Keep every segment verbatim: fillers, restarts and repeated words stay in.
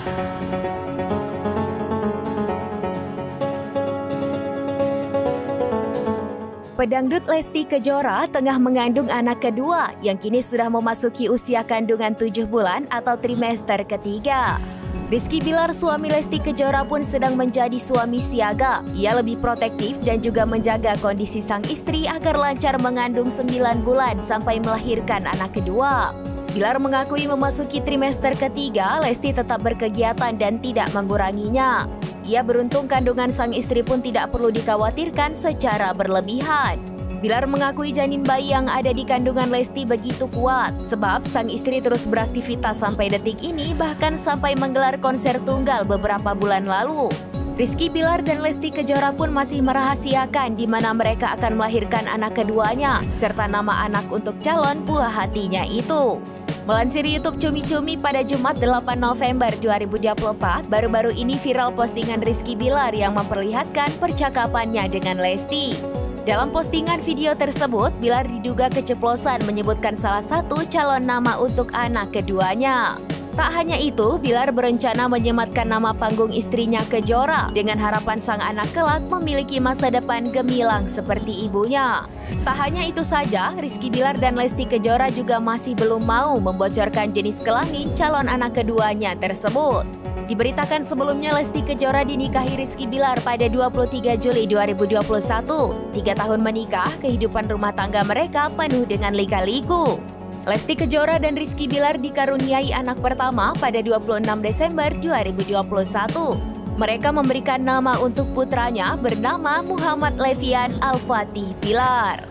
Pedangdut Lesti Kejora tengah mengandung anak kedua yang kini sudah memasuki usia kandungan tujuh bulan atau trimester ketiga. Rizky Bilar, suami Lesti Kejora pun sedang menjadi suami siaga. Ia lebih protektif dan juga menjaga kondisi sang istri agar lancar mengandung sembilan bulan sampai melahirkan anak kedua. Bilar mengakui memasuki trimester ketiga, Lesti tetap berkegiatan dan tidak menguranginya. Ia beruntung kandungan sang istri pun tidak perlu dikhawatirkan secara berlebihan. Bilar mengakui janin bayi yang ada di kandungan Lesti begitu kuat, sebab sang istri terus beraktivitas sampai detik ini, bahkan sampai menggelar konser tunggal beberapa bulan lalu. Rizky Bilar dan Lesti Kejora pun masih merahasiakan di mana mereka akan melahirkan anak keduanya, serta nama anak untuk calon buah hatinya itu. Melansir YouTube Cumi Cumi pada Jumat delapan November dua ribu dua puluh empat, baru-baru ini viral postingan Rizky Bilar yang memperlihatkan percakapannya dengan Lesti. Dalam postingan video tersebut, Bilar diduga keceplosan menyebutkan salah satu calon nama untuk anak keduanya. Tak hanya itu, Bilar berencana menyematkan nama panggung istrinya Kejora dengan harapan sang anak kelak memiliki masa depan gemilang seperti ibunya. Tak hanya itu saja, Rizky Bilar dan Lesti Kejora juga masih belum mau membocorkan jenis kelamin calon anak keduanya tersebut. Diberitakan sebelumnya Lesti Kejora dinikahi Rizky Bilar pada dua puluh tiga Juli dua ribu dua puluh satu. Tiga tahun menikah, kehidupan rumah tangga mereka penuh dengan lika-liku. Lesti Kejora dan Rizky Bilar dikaruniai anak pertama pada dua puluh enam Desember dua ribu dua puluh satu. Mereka memberikan nama untuk putranya bernama Muhammad Levian Al-Fatih Bilar.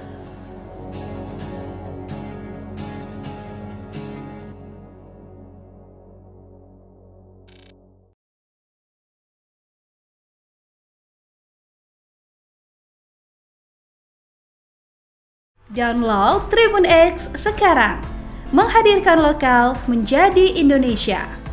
Download Tribun X sekarang, menghadirkan lokal menjadi Indonesia.